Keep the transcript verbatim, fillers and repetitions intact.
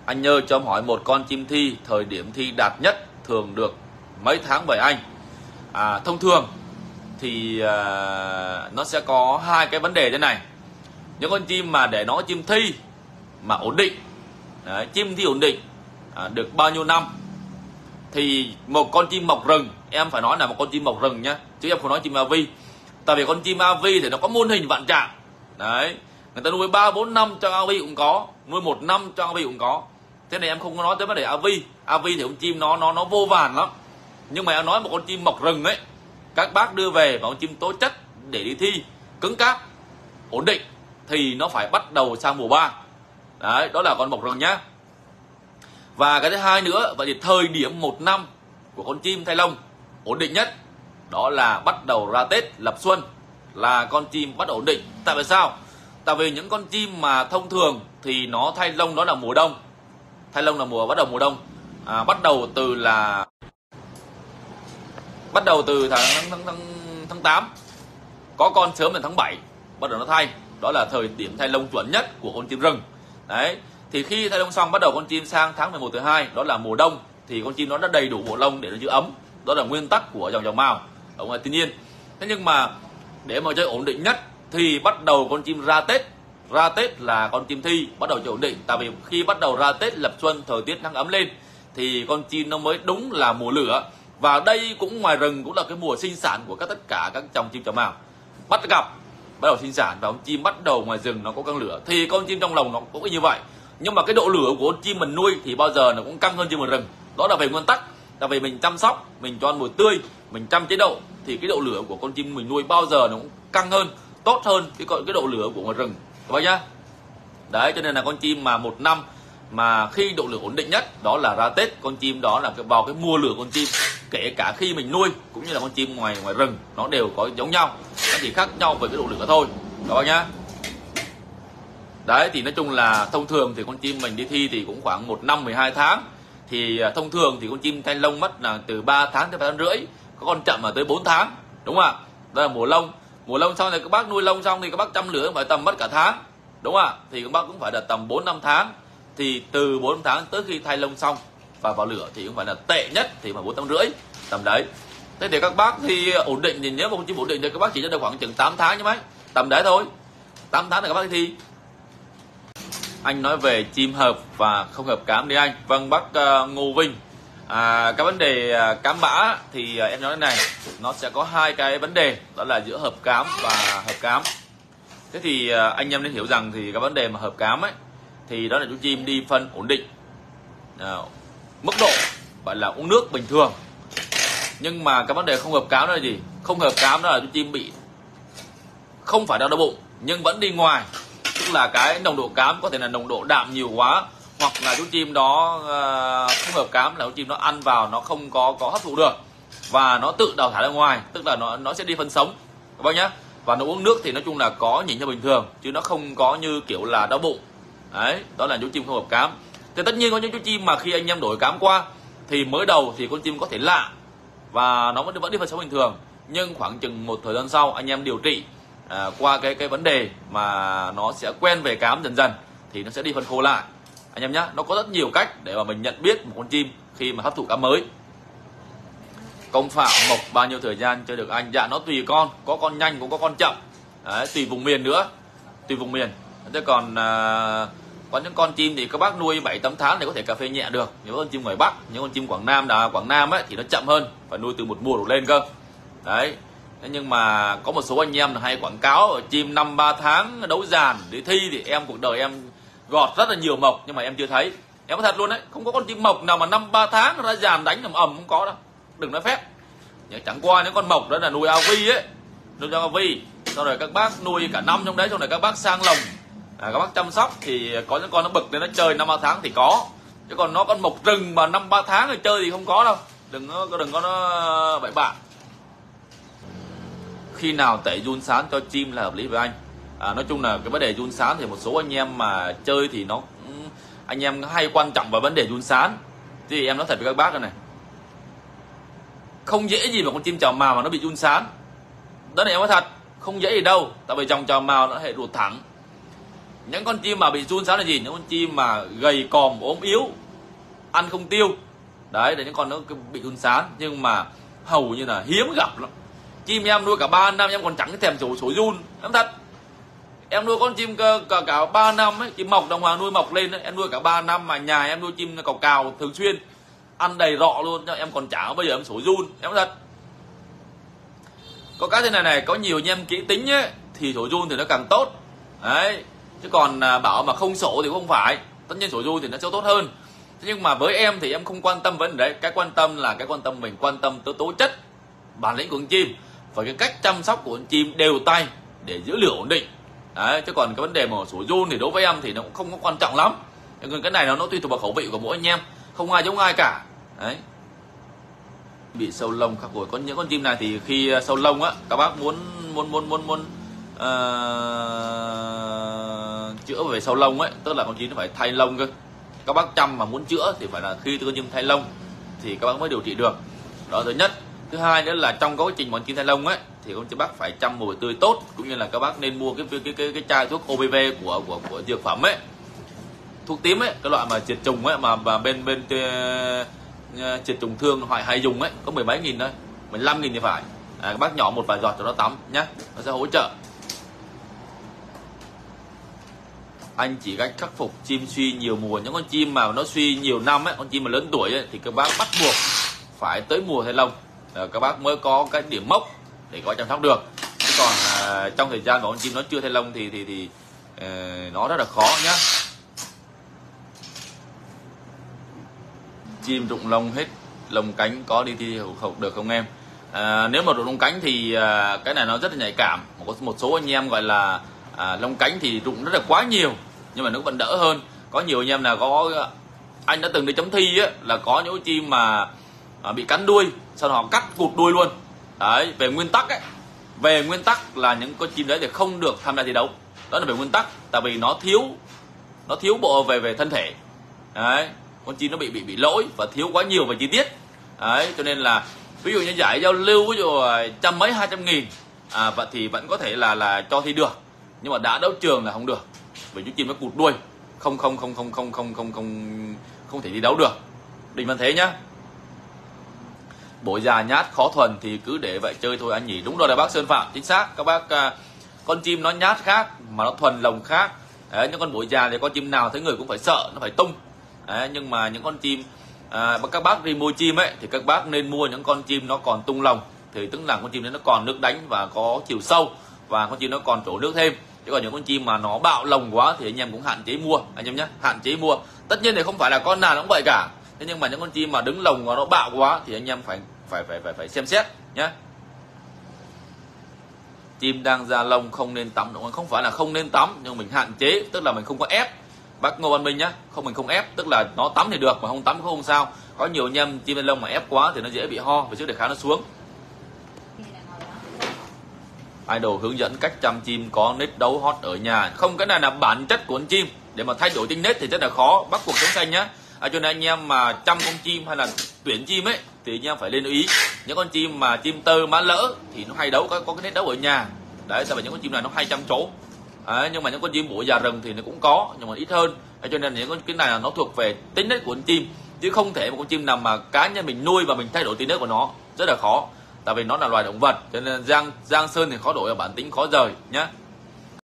Anh nhớ cho em hỏi một con chim thi thời điểm thi đạt nhất thường được mấy tháng vậy anh? À, thông thường thì à, nó sẽ có hai cái vấn đề thế này. Những con chim mà để nó chim thi mà ổn định, đấy, chim thi ổn định à, được bao nhiêu năm, thì một con chim mọc rừng, em phải nói là một con chim mọc rừng nhá, chứ em không nói chim a vê. Tại vì con chim a vê thì nó có muôn hình vạn trạng, đấy, người ta nuôi ba bốn năm cho a vê cũng có, nuôi một năm cho a vê cũng có. Thế này em không có nói tới vấn đề a vê. a vê thì con chim nó nó nó vô vàn lắm. Nhưng mà em nói một con chim mọc rừng ấy, các bác đưa về và con chim tố chất để đi thi, cứng cáp, ổn định, thì nó phải bắt đầu sang mùa ba. Đấy, đó là con mọc rừng nhá. Và cái thứ hai nữa, vậy thì thời điểm một năm của con chim thay lông ổn định nhất đó là bắt đầu ra Tết lập xuân, là con chim bắt đầu ổn định. Tại vì sao? Tại vì những con chim mà thông thường thì nó thay lông đó là mùa đông. Thay lông là mùa bắt đầu mùa đông. À, bắt đầu từ là bắt đầu từ tháng tháng tháng, tháng tám. Có con sớm là tháng bảy bắt đầu nó thay. Đó là thời điểm thay lông chuẩn nhất của con chim rừng. Đấy, thì khi thay lông xong bắt đầu con chim sang tháng mười một thứ hai, đó là mùa đông, thì con chim nó đã đầy đủ bộ lông để nó giữ ấm. Đó là nguyên tắc của dòng dòng mào ở ngoài thiên nhiên. Thế nhưng mà để mà chơi ổn định nhất thì bắt đầu con chim ra Tết. Ra Tết là con chim thi bắt đầu chơi ổn định. Tại vì khi bắt đầu ra Tết lập xuân, thời tiết nắng ấm lên thì con chim nó mới đúng là mùa lửa. Và đây cũng ngoài rừng cũng là cái mùa sinh sản của các tất cả các dòng chim chào mào. Bắt gặp bắt đầu sinh sản và con chim bắt đầu ngoài rừng nó có căng lửa thì con chim trong lồng nó cũng như vậy. Nhưng mà cái độ lửa của con chim mình nuôi thì bao giờ nó cũng căng hơn chim ở rừng. Đó là về nguyên tắc. Tại vì mình chăm sóc, mình cho ăn mùi tươi, mình chăm chế độ thì cái độ lửa của con chim mình nuôi bao giờ nó cũng căng hơn, tốt hơn cái cái độ lửa của ngoài rừng. Các bác nhá. Đấy, cho nên là con chim mà một năm mà khi độ lửa ổn định nhất đó là ra Tết. Con chim đó là cái vào cái mùa lửa con chim, kể cả khi mình nuôi cũng như là con chim ngoài ngoài rừng nó đều có giống nhau, nó chỉ khác nhau về cái độ lửa thôi. Các bác nhá. Đấy, thì nói chung là thông thường thì con chim mình đi thi thì cũng khoảng một năm mười hai tháng. Thì thông thường thì con chim thay lông mất là từ ba tháng tới ba tháng rưỡi, có con chậm là tới bốn tháng, đúng không ạ? Đó là mùa lông. Mùa lông xong thì các bác nuôi lông xong thì các bác chăm lửa phải tầm mất cả tháng, đúng không ạ? Thì các bác cũng phải là tầm bốn năm tháng. Thì từ bốn tháng tới khi thay lông xong và vào lửa thì cũng phải là tệ nhất thì phải bốn tháng rưỡi, tầm đấy. Thế thì các bác thì ổn định thì nếu mà con chim ổn định thì các bác chỉ cho được khoảng chừng tám tháng chứ mấy, tầm đấy thôi. tám tháng thì các bác đi thi. Anh nói về chim hợp và không hợp cám đi anh. Vâng, bác uh, Ngô Vinh. À, cái vấn đề uh, cám bã thì uh, em nói thế này, nó sẽ có hai cái vấn đề, đó là giữa hợp cám và hợp cám. Thế thì uh, anh em nên hiểu rằng thì cái vấn đề mà hợp cám ấy thì đó là chú chim đi phân ổn định, uh, mức độ gọi là uống nước bình thường. Nhưng mà cái vấn đề không hợp cám đó là gì? Không hợp cám đó là chú chim bị không phải đau đau bụng nhưng vẫn đi ngoài. Tức là cái nồng độ cám có thể là nồng độ đạm nhiều quá, hoặc là chú chim đó uh, không hợp cám là chú chim nó ăn vào nó không có có hấp thụ được và nó tự đào thải ra ngoài, tức là nó nó sẽ đi phân sống các bác nhá. Và nó uống nước thì nói chung là có nhìn như bình thường chứ nó không có như kiểu là đau bụng. Đấy, đó là chú chim không hợp cám. Thì tất nhiên có những chú chim mà khi anh em đổi cám qua thì mới đầu thì con chim có thể lạ và nó vẫn vẫn đi phân sống bình thường, nhưng khoảng chừng một thời gian sau anh em điều trị À, qua cái cái vấn đề mà nó sẽ quen về cám dần dần thì nó sẽ đi phân khô lại anh em nhé. Nó có rất nhiều cách để mà mình nhận biết một con chim khi mà hấp thụ cám mới. Công phạm mộc bao nhiêu thời gian chơi được anh? Dạ nó tùy con, có con nhanh cũng có con chậm. Đấy, tùy vùng miền nữa, tùy vùng miền. Thế còn à, có những con chim thì các bác nuôi bảy tám tháng thì có thể cà phê nhẹ được. Những con chim ngoài Bắc, những con chim Quảng Nam là Quảng Nam ấy thì nó chậm hơn, phải nuôi từ một mùa đổ lên cơ. Đấy. Thế nhưng mà có một số anh em là hay quảng cáo chim năm ba tháng đấu dàn để thi thì em cuộc đời em gọt rất là nhiều mộc nhưng mà em chưa thấy. Em nói thật luôn đấy, không có con chim mộc nào mà năm ba tháng ra dàn đánh ầm ầm, không có đâu. Đừng nói phép. Chẳng qua những con mộc đó là nuôi a vê ấy, nuôi cho a vê. Sau rồi các bác nuôi cả năm trong đấy, sau này các bác sang lồng, à, các bác chăm sóc thì có những con nó bực lên nó chơi năm ba tháng thì có. Chứ còn nó con mộc rừng mà năm ba tháng thì chơi thì không có đâu. Đừng có đừng có nó bậy bạ. Khi nào tẩy giun sán cho chim là hợp lý với anh? À, nói chung là cái vấn đề giun sán thì một số anh em mà chơi thì nó anh em hay quan trọng vào vấn đề giun sán. Thì em nói thật với các bác này, không dễ gì mà con chim chào mào mà nó bị giun sán. Đó là em nói thật, không dễ gì đâu. Tại vì dòng chào mào nó hệ ruột thẳng. Những con chim mà bị run sán là gì? Những con chim mà gầy còm ốm yếu, ăn không tiêu, đấy là những con nó bị run sán. Nhưng mà hầu như là hiếm gặp lắm. Chim em nuôi cả ba năm em còn chẳng thèm sổ sổ run, em thật. Em nuôi con chim cả cả, cả ba năm ấy, chim mọc đồng hoàng nuôi mọc lên ấy, em nuôi cả ba năm mà nhà em nuôi chim cào cào thường xuyên, ăn đầy rọ luôn, em còn chả bây giờ em sổ run, em thật. Có cái thế này này, có nhiều anh em kỹ tính ấy, thì sổ run thì nó càng tốt, đấy. Chứ còn à, bảo mà không sổ thì không phải, tất nhiên sổ run thì nó sẽ tốt hơn. Thế nhưng mà với em thì em không quan tâm vấn đề đấy, cái quan tâm là cái quan tâm mình quan tâm tới tố chất, bản lĩnh của con chim và cái cách chăm sóc của con chim đều tay để giữ lửa ổn định. Đấy, chứ còn cái vấn đề mà sổ run thì đối với em thì nó cũng không có quan trọng lắm. Nhưng cái này nó, nó tùy thuộc vào khẩu vị của mỗi anh em, không ai giống ai cả. Đấy. Bị sâu lông khắc hồi, có những con chim này thì khi sâu lông á, các bác muốn muốn muốn muốn muốn uh, chữa về sâu lông ấy, tức là con chim nó phải thay lông cơ. Các bác chăm mà muốn chữa thì phải là khi con chim thay lông thì các bác mới điều trị được. Đó thứ nhất. Thứ hai nữa là trong quá trình con chim thay lông ấy thì con chim bác phải chăm mồi tươi tốt, cũng như là các bác nên mua cái cái cái cái chai thuốc o pê vê của của của dược phẩm ấy, thuốc tím ấy, cái loại mà diệt trùng ấy, mà, mà bên bên uh, diệt trùng thương họ hay dùng ấy, có mười mấy nghìn thôi, mười lăm nghìn thì phải. À, các bác nhỏ một vài giọt cho nó tắm nhá, nó sẽ hỗ trợ. Anh chỉ cách khắc phục chim suy nhiều mùa. Những con chim mà nó suy nhiều năm ấy, con chim mà lớn tuổi ấy, thì các bác bắt buộc phải tới mùa thay lông, à, các bác mới có cái điểm mốc để có chăm sóc được. Chứ còn à, trong thời gian mà con chim nó chưa thay lông thì thì thì à, nó rất là khó nhá. Chim rụng lông hết lông cánh có đi thi học được không em? À, nếu mà rụng lông cánh thì à, cái này nó rất là nhạy cảm. Có một số anh em gọi là à, lông cánh thì rụng rất là quá nhiều, nhưng mà nó vẫn đỡ hơn. Có nhiều anh em là có, anh đã từng đi chấm thi ấy, là có những chim mà à, bị cắn đuôi, sau đó họ cắt cụt đuôi luôn. Đấy, về nguyên tắc ấy, về nguyên tắc là những con chim đấy thì không được tham gia thi đấu. Đó là về nguyên tắc, tại vì nó thiếu nó thiếu bộ về về thân thể. Đấy, con chim nó bị bị bị lỗi và thiếu quá nhiều về chi tiết. Đấy, cho nên là ví dụ như giải giao lưu ví dụ trăm mấy hai trăm nghìn à, vậy thì vẫn có thể là là cho thi được, nhưng mà đã đấu trường là không được, vì chú chim nó cụt đuôi, không không không không không không không không không thể thi đấu được. Định vẫn thế nhá. Bộ già nhát khó thuần thì cứ để vậy chơi thôi anh nhỉ. Đúng rồi là bác Sơn Phạm, chính xác. Các bác à, con chim nó nhát khác mà nó thuần lồng khác. Đấy, những con bội già thì con chim nào thấy người cũng phải sợ, nó phải tung. Đấy, nhưng mà những con chim à, các bác đi mua chim ấy thì các bác nên mua những con chim nó còn tung lồng, thì tức là con chim đấy nó còn nước đánh và có chiều sâu, và con chim nó còn trổ nước thêm. Chứ còn những con chim mà nó bạo lồng quá thì anh em cũng hạn chế mua anh em nhé, hạn chế mua. Tất nhiên thì không phải là con nào nó cũng vậy cả, thế nhưng mà những con chim mà đứng lồng và nó bạo quá thì anh em phải phải phải phải phải xem xét nhé. Chim đang ra lông không nên tắm, đúng không? Không phải là không nên tắm, nhưng mình hạn chế, tức là mình không có ép. Bác Ngô Văn Minh nhá, không, mình không ép, tức là nó tắm thì được mà không tắm cũng không sao. Có nhiều anh em chim lên lông mà ép quá thì nó dễ bị ho và sức đề kháng nó xuống. Idol hướng dẫn cách chăm chim có nết đấu hot ở nhà. Không, cái này là bản chất của con chim, để mà thay đổi tinh nết thì rất là khó. Bắt cuộc sống xanh nhá. À, cho nên anh em mà chăm con chim hay là tuyển chim ấy thì anh em phải lên ý. Những con chim mà chim tơ má lỡ thì nó hay đấu, có, có cái nết đấu ở nhà. Đấy, tại vì những con chim này nó hay chăm chỗ. Đấy, nhưng mà những con chim bủa già rừng thì nó cũng có, nhưng mà ít hơn. Đấy, cho nên những con cái này là nó thuộc về tính nết của con chim, chứ không thể một con chim nào mà cá nhân mình nuôi và mình thay đổi tính nết của nó, rất là khó. Tại vì nó là loài động vật, cho nên Giang Giang Sơn thì khó đổi, là bản tính khó rời nhá.